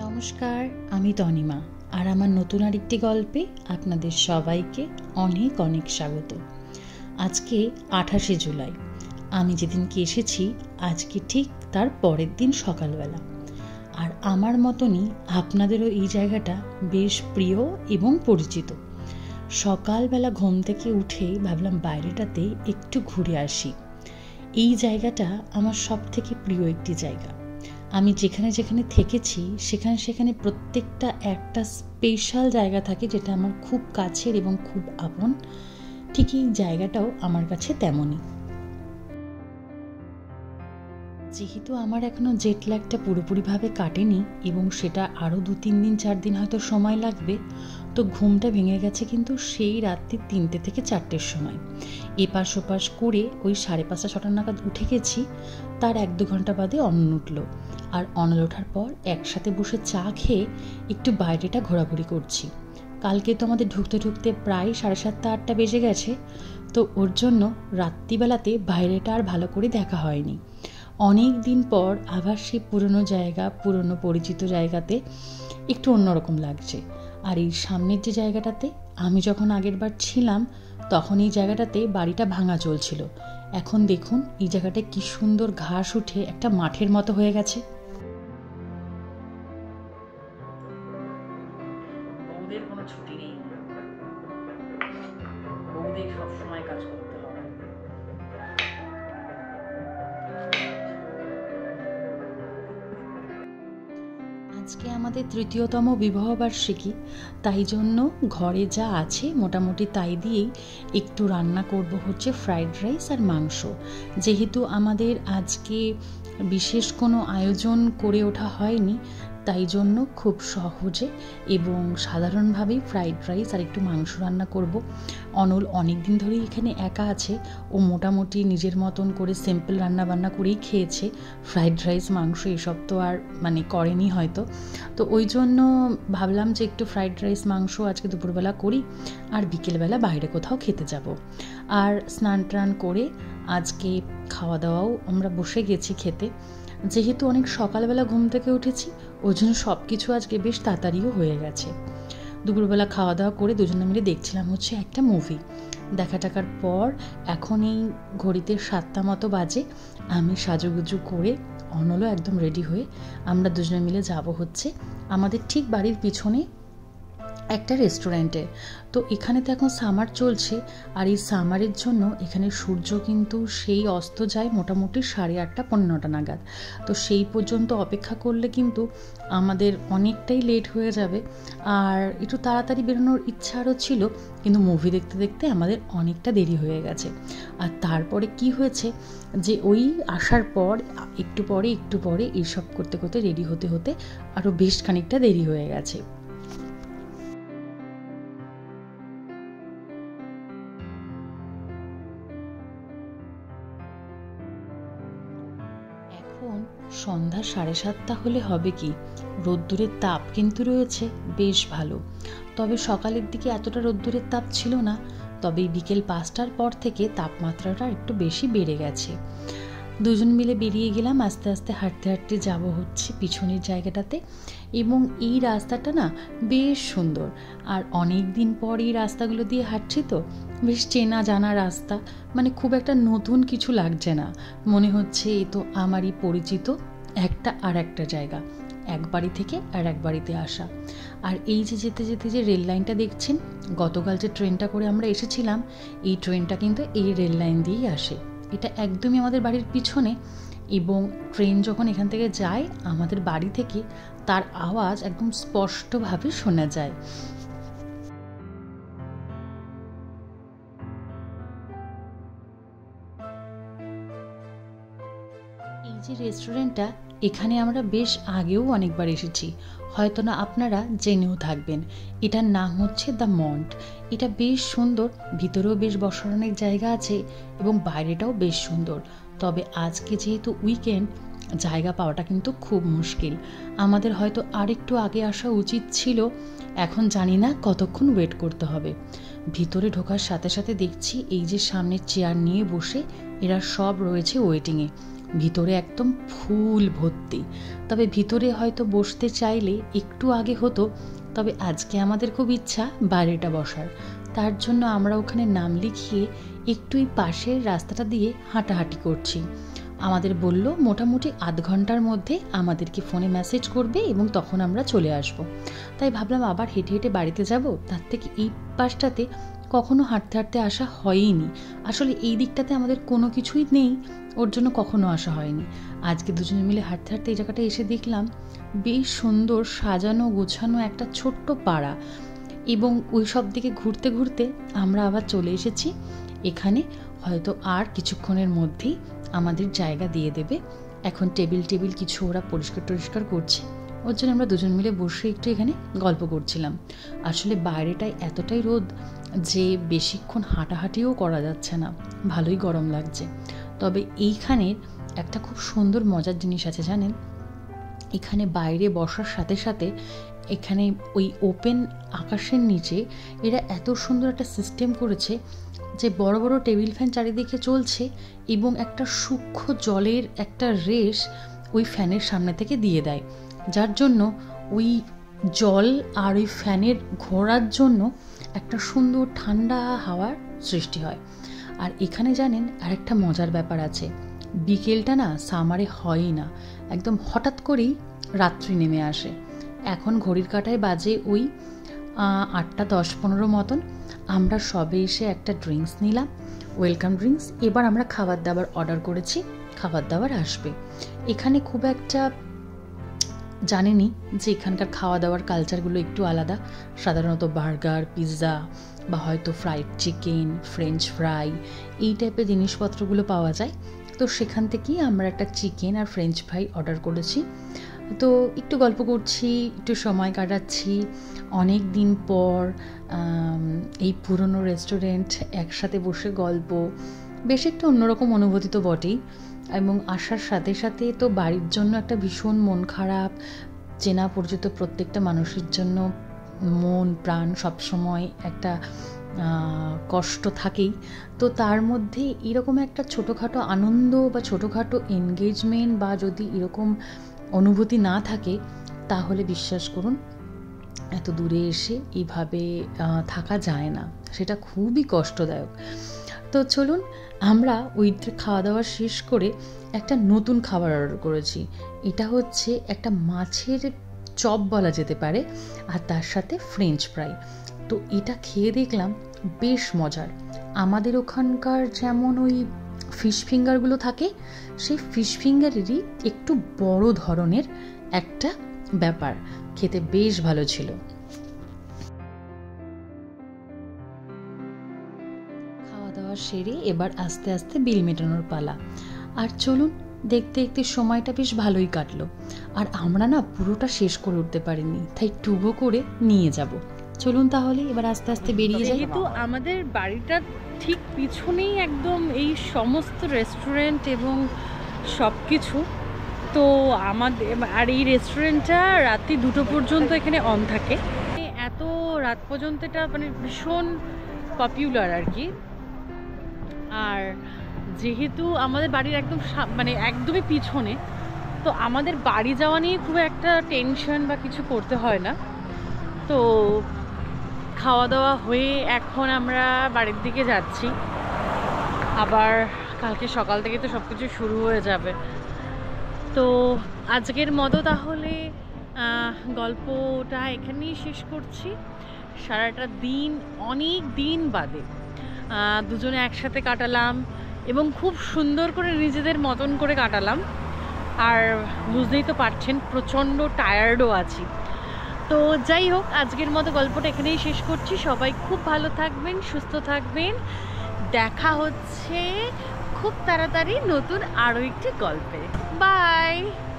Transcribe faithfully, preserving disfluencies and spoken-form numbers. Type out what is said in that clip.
নমস্কার, আমি তনিমা আর আমার নতুন আরেকটি গল্পে আপনাদের সবাইকে অনেক অনেক স্বাগত। আজকে আঠাশে জুলাই। আমি যেদিনকে এসেছি আজকে ঠিক তার পরের দিন সকালবেলা। আর আমার মতনই আপনাদেরও এই জায়গাটা বেশ প্রিয় এবং পরিচিত। সকালবেলা ঘুম থেকে উঠে ভাবলাম বাইরেটাতে একটু ঘুরে আসি। এই জায়গাটা আমার সব থেকে প্রিয় একটি জায়গা। আমি যেখানে যেখানে থেকেছি সেখানে সেখানে প্রত্যেকটা একটা স্পেশাল জায়গা থাকে যেটা আমার খুব কাছের এবং খুব আপন। ঠিক এই জায়গাটাও আমার কাছে তেমনই। যেহেতু আমার এখনও জেট ল্যাগটা পুরোপুরিভাবে কাটেনি এবং সেটা আরও দু তিন দিন চার দিন হয়তো সময় লাগবে, তো ঘুমটা ভেঙে গেছে কিন্তু সেই রাত্রি তিনটে থেকে চারটের সময়। এপাশ ওপাশ করে ওই সাড়ে পাঁচটা ছটা নাগাদ উঠে গেছি। তার এক দু ঘন্টা বাদে অনল উঠল, আর অনল ওঠার পর একসাথে বসে চা খেয়ে একটু বাইরেটা ঘোরাঘুরি করছি। কালকে তো আমাদের ঢুকতে ঢুকতে প্রায় সাড়ে সাতটা আটটা বেজে গেছে, তো ওর জন্য রাত্রিবেলাতে বাইরেটা আর ভালো করে দেখা হয়নি। অনেক দিন পর আবার সেই পুরনো জায়গা, পুরনো পরিচিত জায়গাতে একটু অন্যরকম লাগছে। আর এই সামনের যে জায়গাটাতে আমি যখন আগের বার ছিলাম তখন এই জায়গাটাতে বাড়িটা ভাঙা চলছিল। এখন দেখুন এই জায়গাটা কি সুন্দর ঘাস উঠে একটা মাঠের মতো হয়ে গেছে। বউদের কোনো ছুটি নেই, বউদের সবসময় কাজ করতে হবে। আজকে আমাদের তৃতীয়তম বিবাহবার্ষিকী, তাই জন্য ঘরে যা আছে মোটামুটি তাই দিয়েই একটু রান্না করব হচ্ছে ফ্রাইড রাইস আর মাংস। যেহেতু আমাদের আজকে বিশেষ কোনো আয়োজন করে ওঠা হয়নি, তাই জন্য খুব সহজে এবং সাধারণভাবেই ফ্রাইড রাইস আর একটু মাংস রান্না করব। অনল অনেক দিন ধরেই এখানে একা আছে, ও মোটামুটি নিজের মতন করে সিম্পল রান্না বান্না করেই খেয়েছে। ফ্রাইড রাইস মাংস এসব তো আর মানে করেনি হয়তো, তো ওই জন্য ভাবলাম যে একটু ফ্রাইড রাইস মাংস আজকে দুপুরবেলা করি আর বিকেলবেলা বাইরে কোথাও খেতে যাব। আর স্নান টান করে আজকে খাওয়া দাওয়াও আমরা বসে গেছি খেতে। যেহেতু অনেক সকালবেলা ঘুম থেকে উঠেছি ওই জন্য সব কিছু আজকে বেশ তাড়াতাড়িও হয়ে গেছে। দুপুরবেলা খাওয়া দাওয়া করে দুজনে মিলে দেখছিলাম হচ্ছে একটা মুভি। দেখা টাকার পর এখন এই ঘড়িতে সাতটা মতো বাজে। আমি সাজুগুজু করে অনলও একদম রেডি হয়ে আমরা দুজনে মিলে যাব হচ্ছে আমাদের ঠিক বাড়ির পিছনে একটা রেস্টুরেন্টে। তো এখানে তো এখন সামার চলছে, আর এই সামারের জন্য এখানে সূর্য কিন্তু সেই অস্ত যায় মোটামুটি সাড়ে আটটা পনেরো নটা নাগাদ। তো সেই পর্যন্ত অপেক্ষা করলে কিন্তু আমাদের অনেকটাই লেট হয়ে যাবে, আর একটু তাড়াতাড়ি বেরোনোর ইচ্ছা আরও ছিল, কিন্তু মুভি দেখতে দেখতে আমাদের অনেকটা দেরি হয়ে গেছে। আর তারপরে কি হয়েছে যে ওই আসার পর একটু পরে একটু পরে এইসব করতে করতে রেডি হতে হতে আরও বেশ খানিকটা দেরি হয়ে গেছে। এখন সন্ধ্যা সাড়ে সাতটা হলে হবে কি, রোদ্দুরের তাপ কিন্তু রয়েছে বেশ ভালো। তবে সকালের দিকে এতটা রোদ্দুরের তাপ ছিল না, তবে বিকেল পাঁচটার পর থেকে তাপমাত্রাটা একটু বেশি বেড়ে গেছে। দুজন মিলে বেরিয়ে গেলাম, আস্তে আস্তে হাঁটতে হাঁটতে যাব হচ্ছে পিছনের জায়গাটাতে। এবং এই রাস্তাটা না বেশ সুন্দর, আর অনেক দিন পর এই রাস্তাগুলো দিয়ে হাঁটছি তো বেশ চেনা জানা রাস্তা, মানে খুব একটা নতুন কিছু লাগছে না। মনে হচ্ছে এই তো আমারই পরিচিত একটা আর একটা জায়গা, এক বাড়ি থেকে আর এক বাড়িতে আসা। আর এই যে যেতে যেতে যে রেল লাইনটা দেখছেন, গতকাল যে ট্রেনটা করে আমরা এসেছিলাম এই ট্রেনটা কিন্তু এই রেল লাইন দিয়েই আসে। এটা একদমই আমাদের বাড়ির পিছনে, এবং ট্রেন যখন এখান থেকে যায় আমাদের বাড়ি থেকে তার আওয়াজ একদম স্পষ্টভাবে শোনা যায়। এই যে রেস্টুরেন্টটা, এখানে আমরা বেশ আগেও অনেকবার এসেছি, হয়তো না আপনারা জেনেও থাকবেন। এটার নাম হচ্ছে দ্য মন্ট। এটা বেশ সুন্দর, ভিতরেও বেশ বসার অনেক জায়গা আছে এবং বাইরেটাও বেশ সুন্দর। তবে আজকে যেহেতু উইকেন্ড, জায়গা পাওয়াটা কিন্তু খুব মুশকিল। আমাদের হয়তো আর একটু আগে আসা উচিত ছিল, এখন জানি না কতক্ষণ ওয়েট করতে হবে। ভিতরে ঢোকার সাথে সাথে দেখছি এই যে সামনে চেয়ার নিয়ে বসে এরা সব রয়েছে ওয়েটিংয়ে। ভিতরে একদম ফুল ভর্তি। তবে ভিতরে হয়তো বসতে চাইলে একটু আগে হতো, তবে আজকে আমাদের খুব ইচ্ছা বাইরেটা বসার। তার জন্য আমরা ওখানে নাম লিখিয়ে একটুই পাশের রাস্তাটা দিয়ে হাঁটাহাঁটি করছি। আমাদের বলল মোটামুটি আধ ঘন্টার মধ্যে আমাদেরকে ফোনে মেসেজ করবে এবং তখন আমরা চলে আসব। তাই ভাবলাম আবার হেঁটে হেঁটে বাড়িতে যাব, তার থেকে এই পাশটাতে কখনো হাঁটতে হাঁটতে আসা হয়ইনি। আসলে এই দিকটাতে আমাদের কোনো কিছুই নেই, ওর জন্য কখনো আসা হয়নি। আজকে দুজনে মিলে হাঁটতে হাঁটতে এই জায়গাটা এসে দেখলাম বেশ সুন্দর সাজানো গোছানো একটা ছোট্ট পাড়া, এবং ওই সব দিকে ঘুরতে ঘুরতে আমরা আবার চলে এসেছি এখানে। হয়তো আর কিছুক্ষণের মধ্যেই আমাদের জায়গা দিয়ে দেবে। এখন টেবিল টেবিল কিছু ওরা পরিষ্কার টরিষ্কার করছে, ওর জন্য আমরা দুজন মিলে বসে একটু এখানে গল্প করছিলাম। আসলে বাইরেটায় এতটাই রোদ যে বেশিক্ষণ হাঁটাহাঁটিও করা যাচ্ছে না, ভালোই গরম লাগছে। তবে এইখানে একটা খুব সুন্দর মজার জিনিস আছে জানেন, এখানে বাইরে বসার সাথে সাথে এখানে ওই ওপেন আকাশের নিচে এরা এত সুন্দর একটা সিস্টেম করেছে যে বড় বড় টেবিল ফ্যান চারিদিকে চলছে এবং একটা সূক্ষ্ম জলের একটা রেশ ওই ফ্যানের সামনে থেকে দিয়ে দেয়, যার জন্য ওই জল আর ওই ফ্যানের ঘোরার জন্য একটা সুন্দর ঠান্ডা হাওয়ার সৃষ্টি হয়। আর এখানে জানেন আরেকটা মজার ব্যাপার আছে, বিকেলটা না সামারে হয়ই না, একদম হঠাৎ করেই রাত্রি নেমে আসে। এখন ঘড়ির কাঁটায় বাজে ওই আটটা দশ পনেরো মতন। আমরা সবে এসে একটা ড্রিঙ্কস নিলাম, ওয়েলকাম ড্রিঙ্কস। এবার আমরা খাবার দাবার অর্ডার করেছি, খাবার দাবার আসবে। এখানে খুব একটা জানেনি যে এখানকার খাওয়া দাওয়ার কালচারগুলো একটু আলাদা। সাধারণত বার্গার, পিৎজা বা হয়তো ফ্রাইড চিকেন, ফ্রেঞ্চ ফ্রাই এই টাইপের জিনিসপত্রগুলো পাওয়া যায়। তো সেখান থেকেই আমরা একটা চিকেন আর ফ্রেঞ্চ ফ্রাই অর্ডার করেছি। তো একটু গল্প করছি, একটু সময় কাটাচ্ছি। অনেক দিন পর এই পুরনো রেস্টুরেন্ট, একসাথে বসে গল্প, বেশ একটা অন্যরকম অনুভূতি তো বটেই। এবং আসার সাথে সাথে তো বাড়ির জন্য একটা ভীষণ মন খারাপ, চেনা পরিচিত প্রত্যেকটা মানুষের জন্য মন প্রাণ সবসময় একটা কষ্ট থাকেই। তো তার মধ্যে এরকম একটা ছোটোখাটো আনন্দ বা ছোটোখাটো এনগেজমেন্ট বা যদি এরকম অনুভূতি না থাকে তাহলে বিশ্বাস করুন এত দূরে এসে এইভাবে থাকা যায় না, সেটা খুবই কষ্টদায়ক। তো চলুন আমরা ওই খাওয়া দাওয়া শেষ করে একটা নতুন খাবার অর্ডার করেছি। এটা হচ্ছে একটা মাছের চপ বলা যেতে পারে, আর তার সাথে ফ্রেঞ্চ ফ্রাই। তো এটা খেয়ে দেখলাম বেশ মজার। আমাদের ওখানকার যেমন ওই ফিশ ফিঙ্গারগুলো থাকে, সেই ফিশ ফিঙ্গারেরই একটু বড় ধরনের একটা ব্যাপার, খেতে বেশ ভালো ছিল। খাওয়া দাওয়া সেরে এবার আস্তে আস্তে বিল মেটানোর পালা। আর চলুন দেখতে দেখতে সময়টা বেশ ভালোই কাটলো। আর আমরা না পুরোটা শেষ করে উঠতে পারিনি, তাই টুবো করে নিয়ে যাব। চলুন তাহলে এবার আস্তে আস্তে বেরিয়ে যাই। যেহেতু আমাদের বাড়িটা ঠিক পিছনেই একদম এই সমস্ত রেস্টুরেন্ট এবং সব কিছু, তো আমাদের আর এই রেস্টুরেন্টটা রাত্রি দুটো পর্যন্ত এখানে অন থাকে। এত রাত পর্যন্ত এটা মানে ভীষণ পপুলার আর কি। আর যেহেতু আমাদের বাড়ির একদম মানে একদমই পিছনে, তো আমাদের বাড়ি যাওয়া নিয়ে খুব একটা টেনশন বা কিছু করতে হয় না। তো খাওয়া দাওয়া হয়ে এখন আমরা বাড়ির দিকে যাচ্ছি। আবার কালকে সকাল থেকে তো সব কিছু শুরু হয়ে যাবে। তো আজকের মতো তাহলে গল্পটা এখানেই শেষ করছি। সারাটা দিন অনেক দিন বাদে দুজনে একসাথে কাটালাম এবং খুব সুন্দর করে নিজেদের মতন করে কাটালাম। আর বুঝতেই তো পারছেন প্রচণ্ড টায়ার্ডও আছি। তো যাই হোক, আজকের মতো গল্পটা এখানেই শেষ করছি। সবাই খুব ভালো থাকবেন, সুস্থ থাকবেন। দেখা হচ্ছে খুব তাড়াতাড়ি নতুন আরও একটি গল্পে। বাই।